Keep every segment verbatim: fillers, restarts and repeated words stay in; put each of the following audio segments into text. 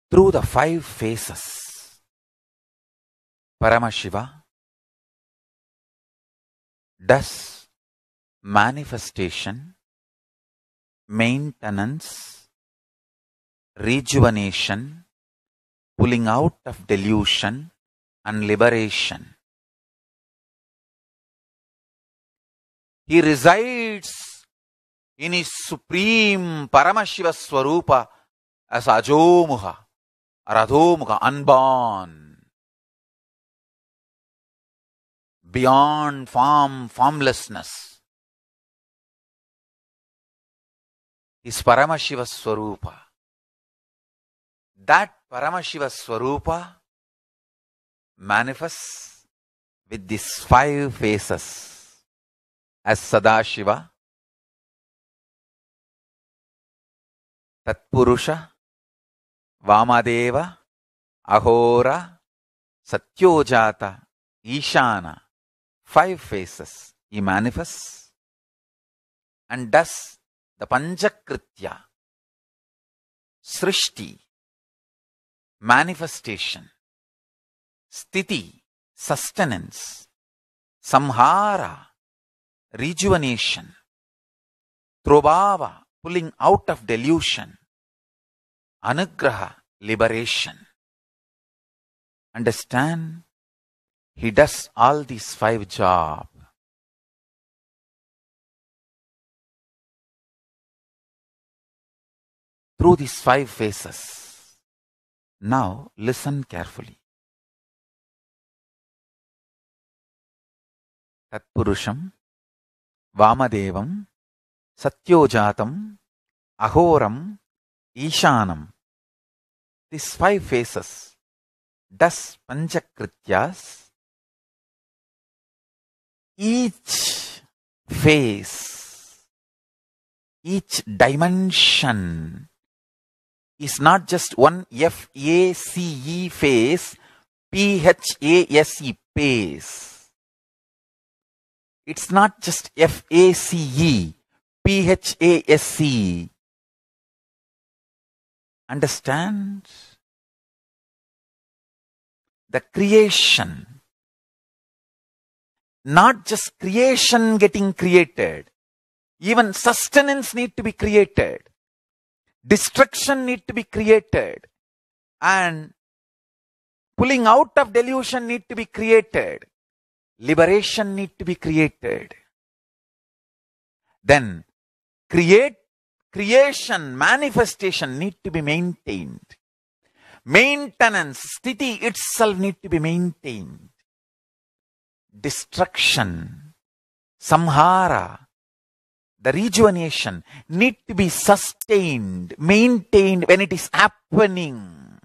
through the five phases. Paramashiva does manifestation, maintenance, rejuvenation, pulling out of delusion and liberation. He resides in his supreme Paramashiva Swarupa as Ajomuha or Adhomuha, unborn, beyond form, formlessness. His Paramashiva Swarupa. That Paramashiva Swarupa manifests with these five phases as Sadashiva, Tatpurusha, Vamadeva, Ahora, Satyojata, Ishana. Five phases he manifests and does the Panchakritya, Srishti, manifestation, Sthiti, sustenance, Samhara, rejuvenation, Trobhava, pulling out of delusion, Anugraha, liberation. Understand? He does all these five jobs. Through these five phases. Now listen carefully. Tatpurusham, Vamadevam, Satyojatam, Ahoram, Ishanam. These five phases does Panchakrityas. Each phase, each dimension is not just one F A C E phase, P H A S E phase. It's not just F A C E, P H A S E. Understand? The creation. Not just creation getting created. Even sustenance need to be created. Destruction need to be created. And pulling out of delusion need to be created. Liberation need to be created. Then create, creation, manifestation need to be maintained. Maintenance, sthiti itself need to be maintained. Destruction, samhara, the rejuvenation need to be sustained, maintained when it is happening.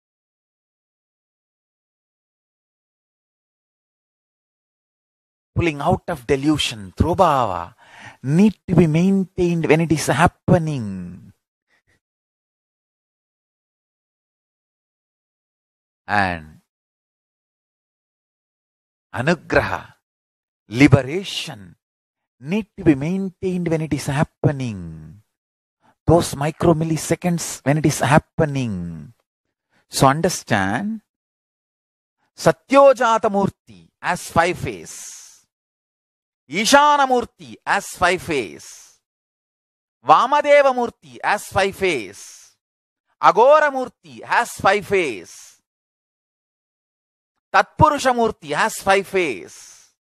Pulling out of delusion, trobhava, need to be maintained when it is happening. And anugraha, liberation, need to be maintained when it is happening. Those micromilliseconds when it is happening. So understand, Satyojata Murti as five phase, Ishana Murti as five phase, Vamadeva Murti as five phase, Agora Murti has five phase, Tatpurusha Murti has five phase.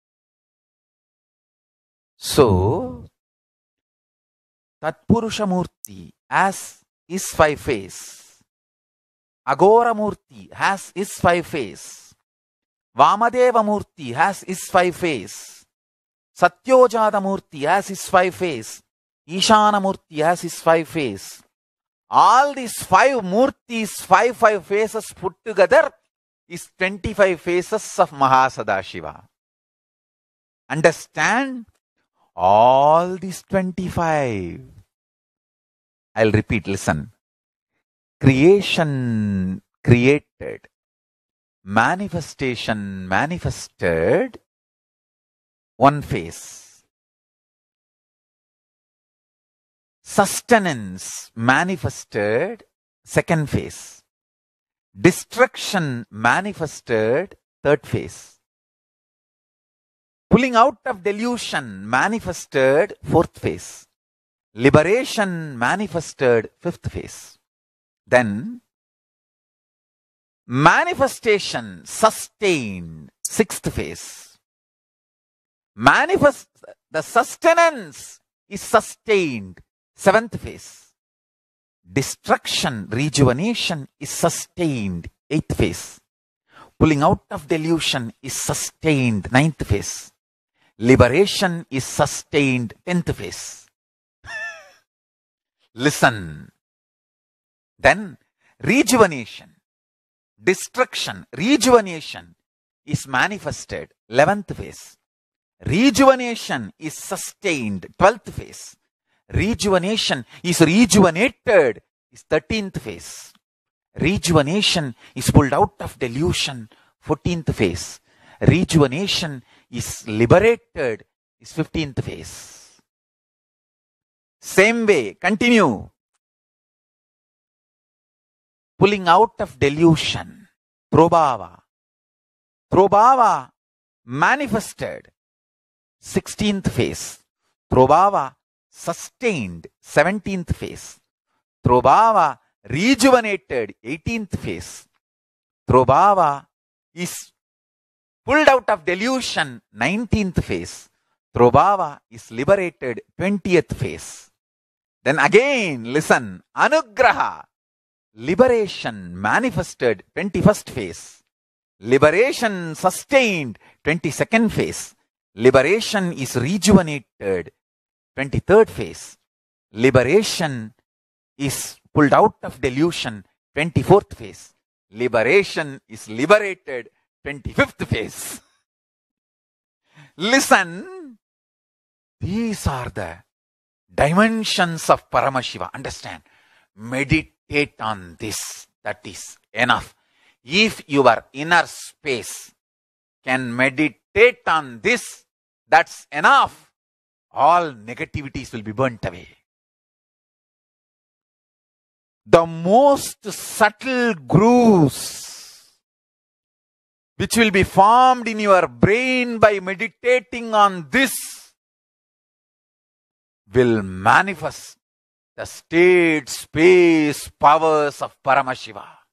So, Tatpurusha Murti as is five phase. Agora Murti has is five phase. Vamadeva Murti has is five phase. Satyojata Murti has his five phase. Ishana Murti has his five phase. All these five Murtis, five five phases put together is twenty-five phases of Mahasadashiva. Understand? All these twenty-five. I'll repeat, listen. Creation created. Manifestation manifested. One phase. Sustenance manifested. Second phase. Destruction manifested, third phase. Pulling out of delusion manifested, fourth phase. Liberation manifested, fifth phase. Then manifestation sustained, sixth phase. Manifest, the sustenance is sustained, seventh phase. Destruction, rejuvenation is sustained, eighth phase. Pulling out of delusion is sustained, ninth phase. Liberation is sustained, tenth phase. Listen. Then rejuvenation, destruction, rejuvenation is manifested, eleventh phase. Rejuvenation is sustained, twelfth phase. Rejuvenation is rejuvenated, is thirteenth phase. Rejuvenation is pulled out of delusion, fourteenth phase. Rejuvenation is liberated, is fifteenth phase. Same way, continue. Pulling out of delusion, Prabhava. Prabhava manifested, sixteenth phase. Prabhava sustained, seventeenth phase. Prabhava rejuvenated, eighteenth phase. Prabhava is pulled out of delusion, nineteenth phase. Prabhava is liberated, twentieth phase. Then again, listen, Anugraha, liberation manifested, twenty-first phase. Liberation sustained, twenty-second phase. Liberation is rejuvenated, twenty-third phase. Liberation is pulled out of delusion, twenty-fourth phase. Liberation is liberated, twenty-fifth phase. Listen, these are the dimensions of Paramashiva. Understand? Meditate on this. That is enough. If your inner space can meditate on this, that's enough. All negativities will be burnt away. The most subtle grooves which will be formed in your brain by meditating on this will manifest the state, space, powers of Paramashiva.